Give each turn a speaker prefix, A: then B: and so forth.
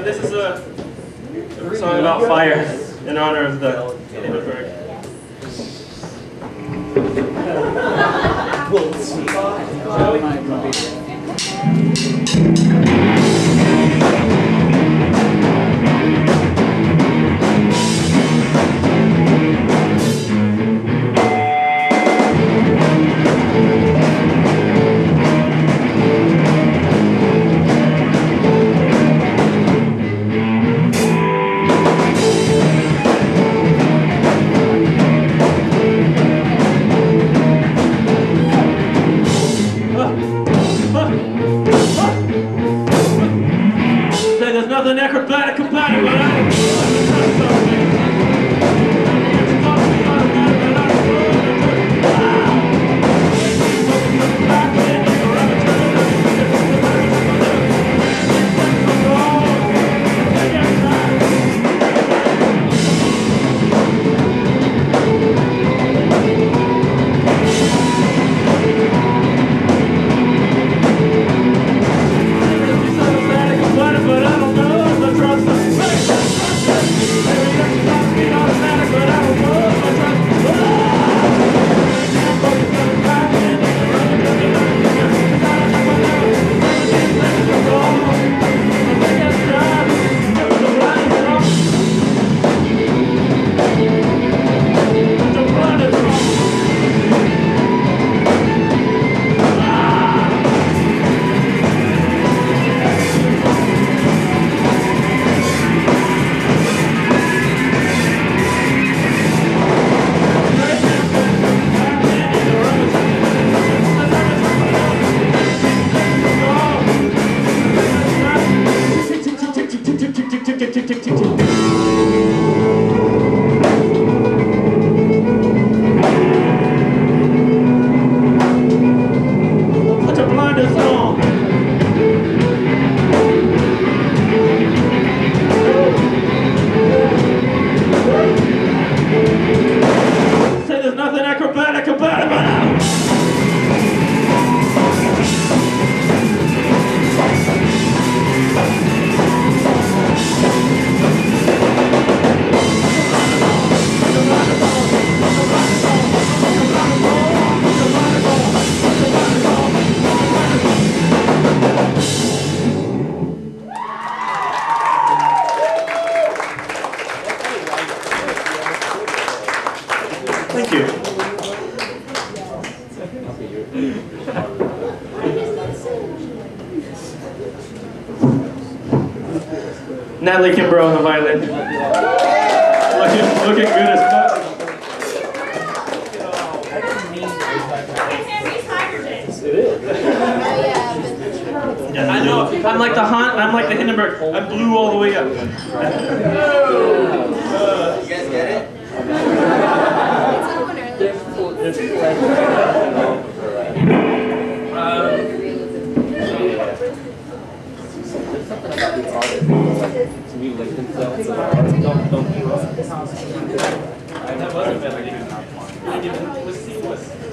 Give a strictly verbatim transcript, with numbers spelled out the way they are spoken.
A: this is a, a song about fire in honor of the Hindenburg.
B: We'll see.
A: There's nothing acrobatic about it, but I Thank you. Natalie Kimbrough on the violin. Looking, looking good as fuck. Yeah, I know. I'm like the Hunt. I'm like the Hindenburg. I'm blue all the way up.
C: You guys get it?
B: There's something about the artist to me like themselves. Don't don't give up.
A: That wasn't bad. Let's see what's.